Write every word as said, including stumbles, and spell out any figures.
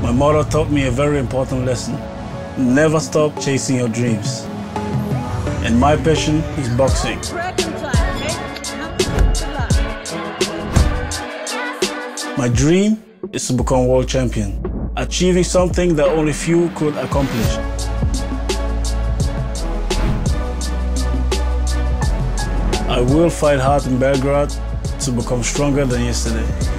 My mother taught me a very important lesson. Never stop chasing your dreams. And my passion is boxing. My dream is to become world champion, achieving something that only few could accomplish. I will fight hard in Belgrade to become stronger than yesterday.